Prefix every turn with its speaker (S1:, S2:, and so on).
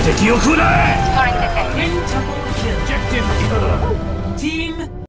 S1: 敵を食らえ。
S2: Turret detected.
S1: Objective